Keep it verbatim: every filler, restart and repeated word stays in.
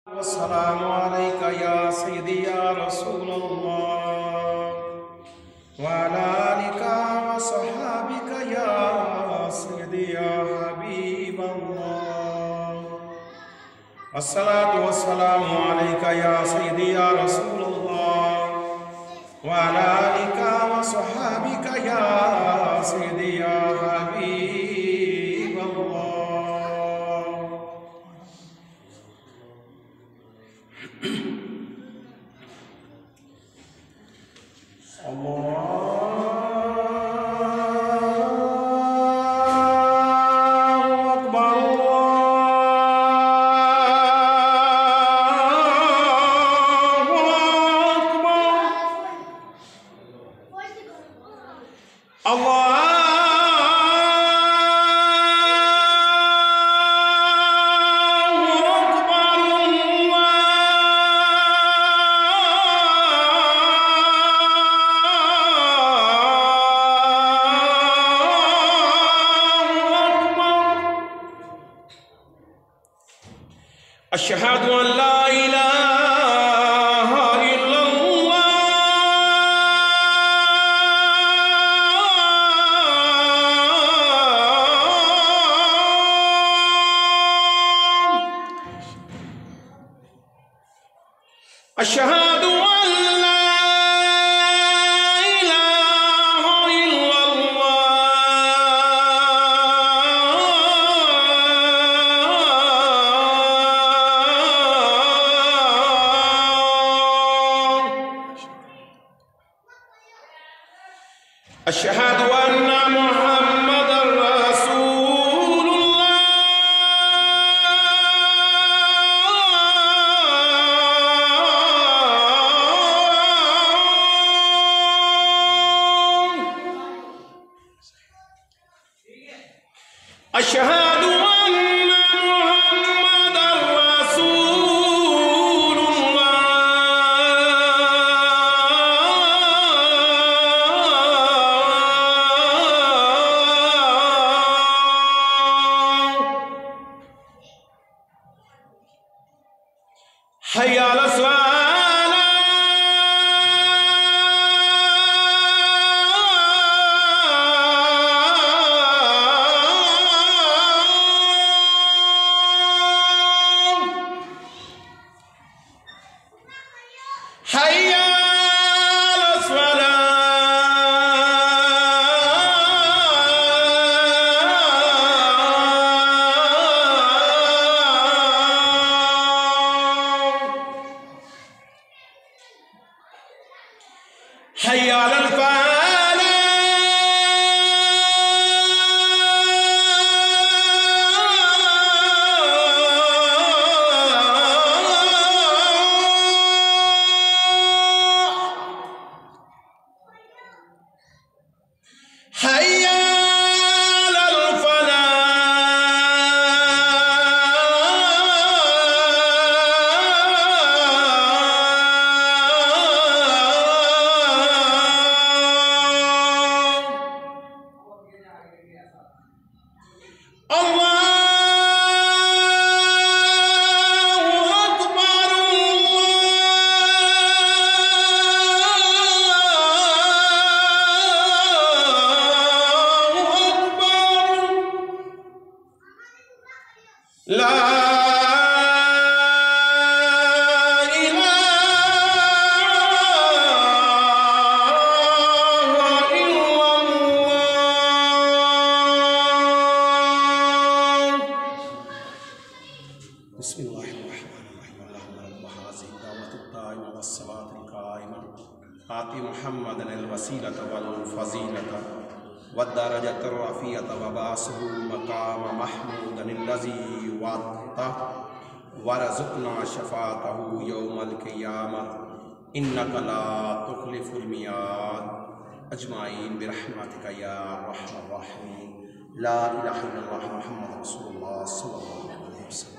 والسلام عليك يا سيدي يا رسول الله وعلى آلك وصحابك يا سيدي يا حبيب الله. الصلاة والسلام عليك يا سيدي يا رسول الله وعلى آلك وصحابك يا سيدي يا حبيب الله. أشهد أن لا إله إلا الله أشهد أن لا إله إلا أشهد أن محمدًا رسول الله. أشهد أن محمدًا رسول الله. حي على الصلاة. حي على الصلاة. حي على الفلاح. حي على الفلاح. لا إله إلا الله. بسم الله الرحمن الرحيم. اللهم رب هذه الدعوة الدائمة والصلاة القائمة آت محمدا الوسيلة والفضيلة والدرجة الرفيعة وبعثه مقام محمودا الذي وعدته وارزقنا شفاعته يوم القيامة إنك لا تخلف الميعاد. أجمعين برحمتك يا أرحم الراحمين. لا إله إلا الله محمد رسول الله صلى الله عليه وسلم.